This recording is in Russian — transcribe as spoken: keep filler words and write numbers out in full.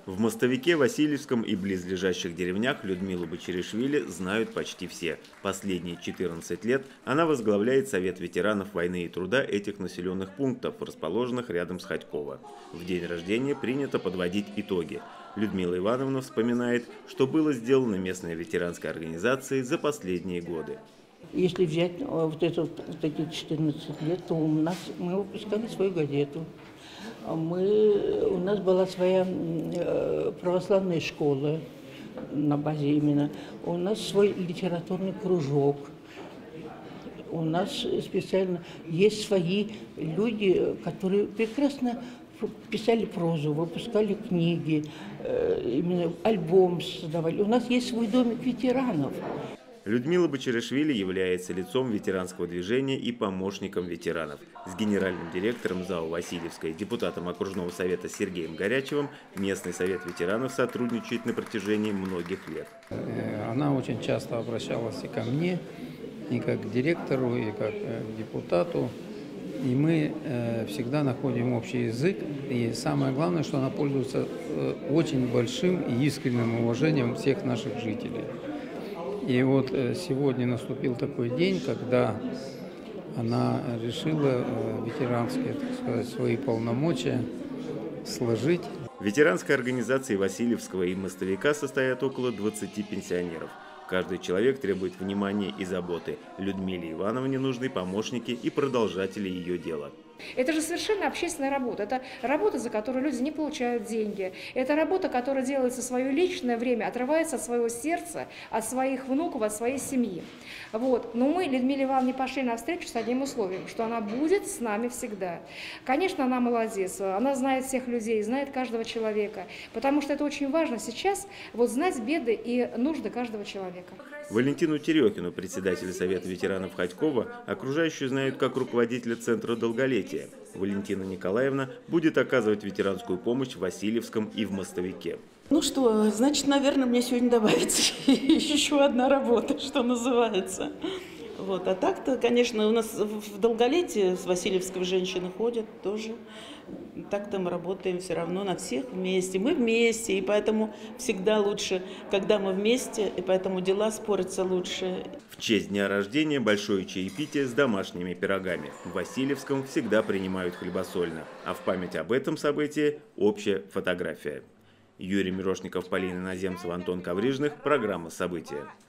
В Мостовике, Васильевском и близлежащих деревнях Людмилу Бочаришвили знают почти все. Последние четырнадцать лет она возглавляет Совет ветеранов войны и труда этих населенных пунктов, расположенных рядом с Хотьково. В день рождения принято подводить итоги. Людмила Ивановна вспоминает, что было сделано местной ветеранской организацией за последние годы. Если взять вот, это, вот эти четырнадцать лет, то у нас, мы выпускали свою газету. Мы, у нас была своя православная школа на базе именно. У нас свой литературный кружок. У нас специально есть свои люди, которые прекрасно писали прозу, выпускали книги, именно альбом создавали. У нас есть свой домик ветеранов. Людмила Бочаришвили является лицом ветеранского движения и помощником ветеранов. С генеральным директором ЗАО «Васильевская» и депутатом окружного совета Сергеем Горячевым местный совет ветеранов сотрудничает на протяжении многих лет. Она очень часто обращалась и ко мне, и как к директору, и как к депутату. И мы всегда находим общий язык. И самое главное, что она пользуется очень большим и искренним уважением всех наших жителей. И вот сегодня наступил такой день, когда она решила ветеранские, так сказать, свои полномочия сложить. В ветеранской организации Васильевского и Мостовика состоят около двадцати пенсионеров. Каждый человек требует внимания и заботы. Людмиле Ивановне нужны помощники и продолжатели ее дела. Это же совершенно общественная работа. Это работа, за которую люди не получают деньги. Это работа, которая делается в свое личное время, отрывается от своего сердца, от своих внуков, от своей семьи. Вот. Но мы Людмиле Ивановне пошли навстречу с одним условием, что она будет с нами всегда. Конечно, она молодец, она знает всех людей, знает каждого человека, потому что это очень важно сейчас, вот знать беды и нужды каждого человека. Валентину Терехину, председателя Совета ветеранов Хотькова, окружающие знают как руководителя Центра долголетия. Валентина Николаевна будет оказывать ветеранскую помощь в Васильевском и в Мостовике. Ну что, значит, наверное, мне сегодня добавится еще одна работа, что называется. Вот. А так-то, конечно, у нас в долголетии с Васильевского женщины ходят тоже. Так-то мы работаем все равно на всех вместе. Мы вместе, и поэтому всегда лучше, когда мы вместе, и поэтому дела спорятся лучше. В честь дня рождения большое чаепитие с домашними пирогами. В Васильевском всегда принимают хлебосольно, а в память об этом событии общая фотография. Юрий Мирошников, Полина Наземцева, Антон Коврижных. Программа «События».